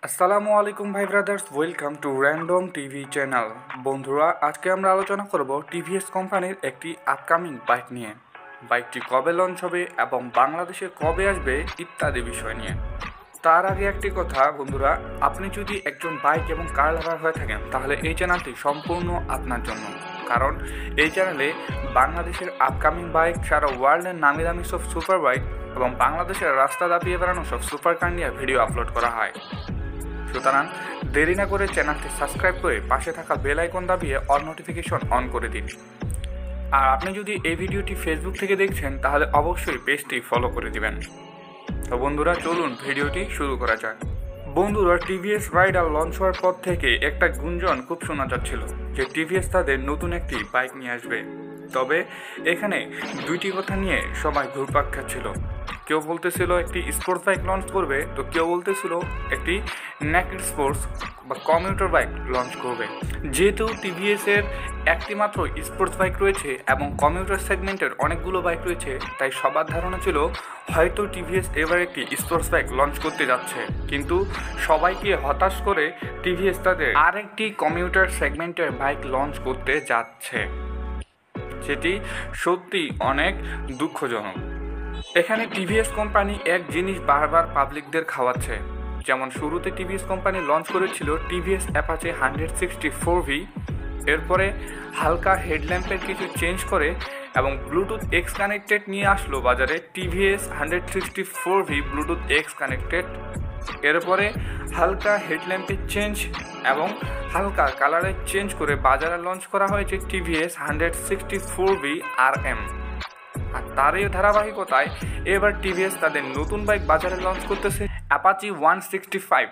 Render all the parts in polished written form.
আসসালামুয়ালাইকুম ভাই brothers, welcome to random TV channel. বন্ধুরা, আজকে আমরা আলোচনা করব টিভিএস কোম্পানির একটি আপকামিং বাইক নিয়ে। বাইকটি কবে লঞ্চ হবে এবং বাংলাদেশে কবে আসবে ইত্যাদি বিষয় নিয়ে। তার আগে একটি কথা বন্ধুরা, আপনি যদি একজন বাইক এবং কার লাভার হয়ে থাকেন তাহলে এই চ্যানেলটি সম্পূর্ণ আপনার জন্য। কারণ এই চ্যানেলে বাংলাদেশের আপকামিং বাইক, সারা ওয়ার্ল্ডের নামি দামি সব সুপার বাইক এবং বাংলাদেশের রাস্তা দাপিয়ে বেড়ানো সব সুপার কার নিয়ে ভিডিও আপলোড করা হয়। সুতরাং দেরি না করে চ্যানেলটি সাবস্ক্রাইব করে পাশে থাকা বেল আইকন দাবিয়ে অল নোটিফিকেশন অন করে দিন। আর আপনি যদি এই ভিডিওটি ফেসবুক থেকে দেখছেন তাহলে অবশ্যই পেজটি ফলো করে দিবেন। তো বন্ধুরা, চলুন ভিডিওটি শুরু করা যাক। বন্ধুরা, টিভিএস রাইডার লঞ্চ হওয়ার পর থেকে একটা গুঞ্জন খুব শোনা যাচ্ছিল যে টিভিএস তাদের নতুন একটি বাইক নিয়ে আসবে। তবে এখানে দুইটি কথা নিয়ে সবাই ঘুরপাক খাচ্ছিল। কেউ বলতেছিল একটি স্পোর্টস বাইক লঞ্চ করবে, তো কেউ বলতেছিল একটি নেকেড স্পোর্টস বা কমিউটার বাইক লঞ্চ করবে। যেহেতু টিভিএসের একটি মাত্র স্পোর্টস বাইক রয়েছে এবং কমিউটার সেগমেন্টের অনেকগুলো বাইক রয়েছে, তাই সবার ধারণা ছিল হয়তো টিভিএস এবার একটি স্পোর্টস বাইক লঞ্চ করতে যাচ্ছে। কিন্তু সবাইকে হতাশ করে টিভিএস তাদের আরেকটি কমিউটার সেগমেন্টের বাইক লঞ্চ করতে যাচ্ছে, যেটি সত্যি অনেক দুঃখজনক। এখানে টিভিএস কোম্পানি এক জিনিস বারবার পাবলিকদের খাওয়াচ্ছে। যেমন শুরুতে টিভিএস কোম্পানি লঞ্চ করেছিল টিভিএস অ্যাপাচে 164V, এরপরে হালকা হেডল্যাম্পের কিছু চেঞ্জ করে এবং ব্লুটুথ এক্স কানেক্টেড নিয়ে আসলো বাজারে TVS 164V Bluetooth X connected. এরপরে হালকা হেডল্যাম্পের চেঞ্জ এবং হালকা কালারের চেঞ্জ করে বাজারে লঞ্চ করা হয়েছে টিভিএস 164V RM। আর তারই ধারাবাহিকতায় এবার টিভিএস তাদের নতুন বাইক বাজারে লঞ্চ করতেছে অ্যাপাচি 165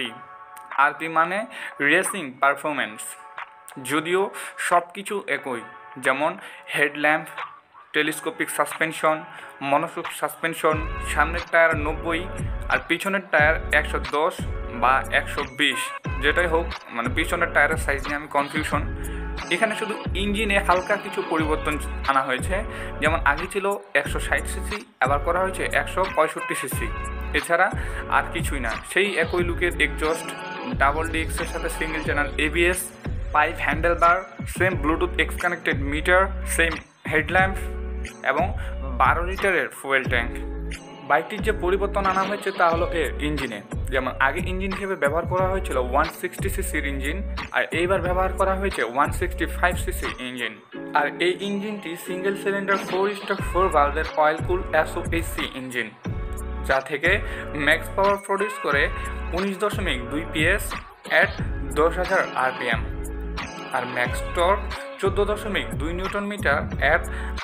RP মানে রেসিং পারফরমেন্স। যদিও সব কিছু একই, যেমন headlamp, telescopic suspension, monoshock suspension, সামনের টায়ার 90 আর পিছনের টায়ার 110 বা 120, যেটাই হোক, মানে পিছনের টায়ারের সাইজ নিয়ে আমি কনফিউশন। এখানে শুধু ইঞ্জিনে হালকা কিছু পরিবর্তন আনা হয়েছে, যেমন আগে ছিল 160 সিসি, আবার করা হয়েছে 165 সিসি। এছাড়া আর কিছুই না, সেই একই লুকের এক্সজস্ট, ডাবল ডিস্কের সাথে single channel ABS, pipe handlebar, same Bluetooth X connected meter, same headlamp এবং 12 লিটারের ফুয়েল ট্যাঙ্ক। বাইকটির যে পরিবর্তন আনা হয়েছে তা হলো এর ইঞ্জিনে। যেমন আগে ইঞ্জিন হিসেবে ব্যবহার করা হয়েছিল 160 সিসির ইঞ্জিন, আর এইবার ব্যবহার করা হয়েছে 165 সিসি ইঞ্জিন। আর এই ইঞ্জিনটি সিঙ্গেল সিলিন্ডার 4/4 ভালভের অয়েল কুল SOHC ইঞ্জিন, যা থেকে ম্যাক্স পাওয়ার প্রডিউস করে 19.2 PS at 10,000 RPM আর max torque 14.2 newton metre at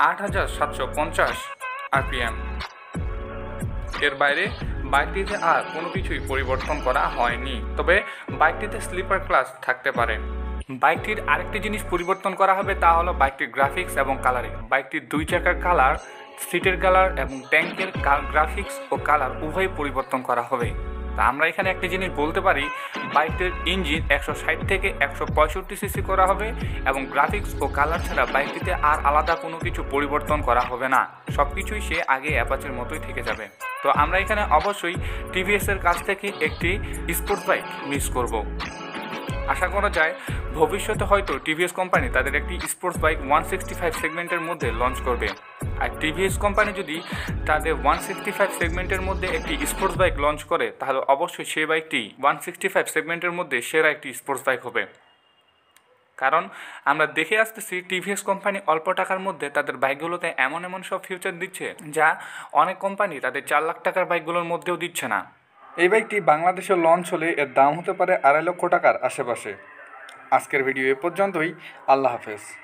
8,750 RPM। এর বাইরে বাইকটিতে আর কোনো কিছুই পরিবর্তন করা হয়নি, তবে বাইকটিতে স্লিপার ক্লাস থাকতে পারে। বাইকটির আরেকটি জিনিস পরিবর্তন করা হবে, তা হলো বাইকটির গ্রাফিক্স এবং কালারে। বাইকটির দুই চাকার কালার, সিটের কালার এবং ট্যাঙ্কের গ্রাফিক্স ও কালার উভয়ই পরিবর্তন করা হবে। তা আমরা এখানে একটি জিনিস বলতে পারি, বাইকটির ইঞ্জিন 160 থেকে 165 সিসি করা হবে এবং গ্রাফিক্স ও কালার ছাড়া বাইকটিতে আর আলাদা কোনো কিছু পরিবর্তন করা হবে না। সব কিছুই সে আগে অ্যাপাচের মতোই থেকে যাবে। তো আমরা এখানে অবশ্যই টিভিএসের কাছ থেকে একটি স্পোর্টস বাইক মিস করব। আশা করা যায় ভবিষ্যতে হয়তো টিভিএস কোম্পানি তাদের একটি স্পোর্টস বাইক 165 সেগমেন্টের মধ্যে লঞ্চ করবে। আর টিভিএস কোম্পানি যদি তাদের 165 সেগমেন্টের মধ্যে একটি স্পোর্টস বাইক লঞ্চ করে, তাহলে অবশ্যই সেই বাইকটি 165 সেগমেন্টের মধ্যে সেরা একটি স্পোর্টস বাইক হবে। কারণ আমরা দেখে আসতেছি টিভিএস কোম্পানি অল্প টাকার মধ্যে তাদের বাইকগুলোতে এমন সব ফিউচার দিচ্ছে যা অনেক কোম্পানি তাদের 4 লাখ টাকার বাইকগুলোর মধ্যেও দিচ্ছে না। এই বাইকটি বাংলাদেশে লঞ্চ হলে এর দাম হতে পারে 2.5 লক্ষ টাকার আশেপাশে। আজকের ভিডিও এ পর্যন্তই। আল্লাহ হাফেজ।